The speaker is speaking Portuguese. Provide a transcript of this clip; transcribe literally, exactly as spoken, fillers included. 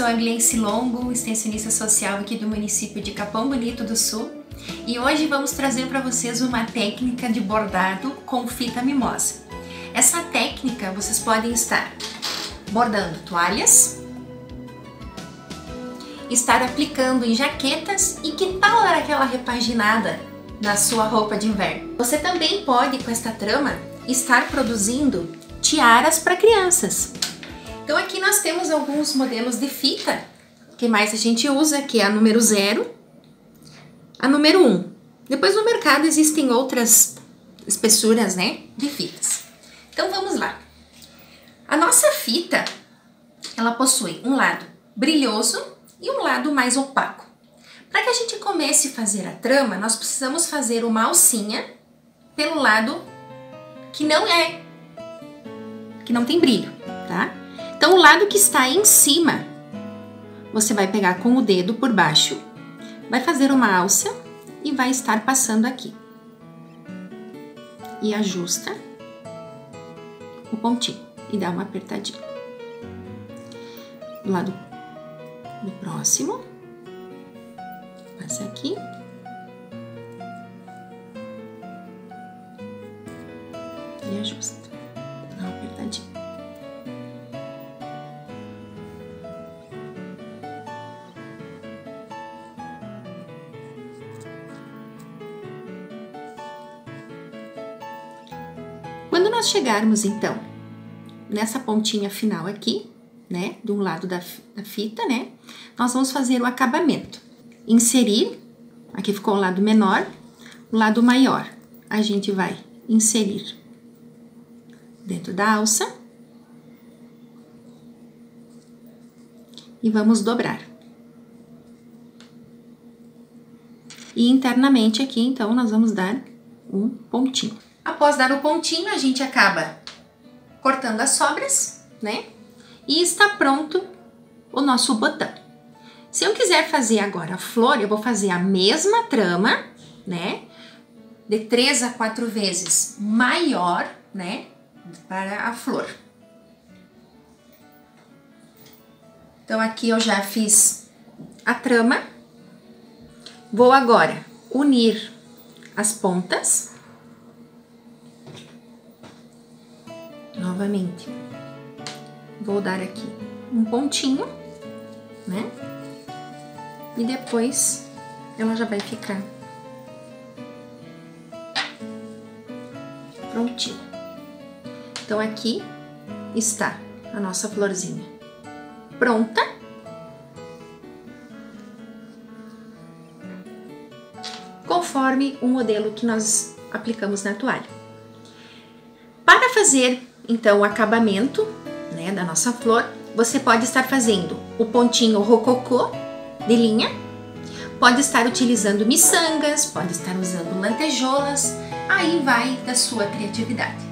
sou a Gleice Longo, extensionista social aqui do município de Capão Bonito do Sul, e hoje vamos trazer para vocês uma técnica de bordado com fita mimosa. Essa técnica vocês podem estar bordando toalhas, estar aplicando em jaquetas e que tal dar aquela repaginada na sua roupa de inverno. Você também pode, com esta trama, estar produzindo tiaras para crianças. Então aqui nós temos alguns modelos de fita que mais a gente usa, que é a número zero, a número um. Depois no mercado existem outras espessuras, né, de fitas. Então vamos lá. A nossa fita, ela possui um lado brilhoso e um lado mais opaco. Para que a gente comece a fazer a trama, nós precisamos fazer uma alcinha pelo lado que não é, que não tem brilho, tá? Então o lado que está em cima, você vai pegar com o dedo por baixo, vai fazer uma alça e vai estar passando aqui. E ajusta o pontinho e dá uma apertadinha. Do lado do próximo, passa aqui. E ajusta, dá uma apertadinha. Quando nós chegarmos, então, nessa pontinha final aqui, né, de um lado da, da fita, né, nós vamos fazer o acabamento. Inserir, aqui ficou o lado menor, o lado maior, a gente vai inserir dentro da alça e vamos dobrar. E internamente aqui, então, nós vamos dar um pontinho. Após dar o pontinho, a gente acaba cortando as sobras, né? E está pronto o nosso botão. Se eu quiser fazer agora a flor, eu vou fazer a mesma trama, né? De três a quatro vezes maior, né? Para a flor. Então, aqui eu já fiz a trama. Vou agora unir as pontas. Novamente, vou dar aqui um pontinho, né? E depois ela já vai ficar prontinha. Então aqui está a nossa florzinha pronta. Conforme o modelo que nós aplicamos na toalha. Para fazer então o acabamento, né, da nossa flor, você pode estar fazendo o pontinho rococó de linha, pode estar utilizando miçangas, pode estar usando lantejoulas, aí vai da sua criatividade.